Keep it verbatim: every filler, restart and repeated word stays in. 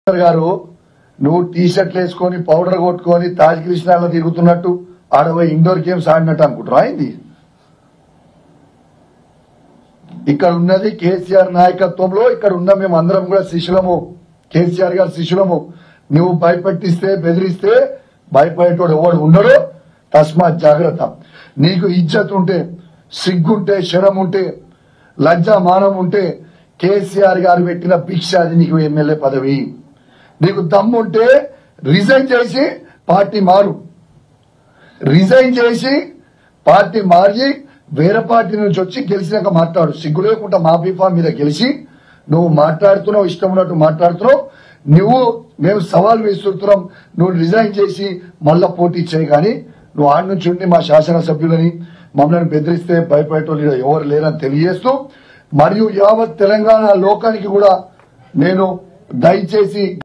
గారు నువ్వు టీ షర్ట్లు వేసుకొని పౌడర్ కొట్టుకొని తాజ్ కృష్ణాలో తిరుగుతున్నట్టు ఆడపోయి ఇండోర్ గేమ్స్ ఆడినట్టు అనుకుంటారా అయింది. ఇక్కడ ఉన్నది కేసీఆర్ నాయకత్వంలో, ఇక్కడ ఉన్న మేము అందరం కూడా శిష్యులము, కేసీఆర్ గారు శిష్యులము. నువ్వు భయపెట్టిస్తే బెదిరిస్తే భయపడేటోడు ఎవడు ఉండడు. తస్మాత్ జాగ్రత్త. నీకు ఇజ్జత్ ఉంటే, సిగ్గుంటే, శరం ఉంటే, లజ్జా మానం ఉంటే కేసీఆర్ గారు పెట్టిన భిక్ష అది నీకు ఎమ్మెల్యే పదవి. నీకు దమ్ముంటే రిజైన్ చేసి పార్టీ మారు, రిజైన్ చేసి పార్టీ మారి వేరే పార్టీ నుంచి వచ్చి గెలిచినాక మాట్లాడు. సిగ్గు లేకుండా మా బీఫా మీద గెలిచి నువ్వు మాట్లాడుతున్నావు, ఇష్టం ఉన్నట్టు మాట్లాడుతున్నావు. నువ్వు మేము సవాల్ విసురుతున్నాం, నువ్వు రిజైన్ చేసి మళ్ళా పోటీ చేయి. కానీ నువ్వు ఆడి నుంచి ఉండి మా శాసనసభ్యులని మమ్మల్ని బెదిరిస్తే భయపడేటోళ్ళు ఎవరు లేరని తెలియజేస్తూ, మరియు యావత్ తెలంగాణ లోకానికి కూడా నేను దయచేసి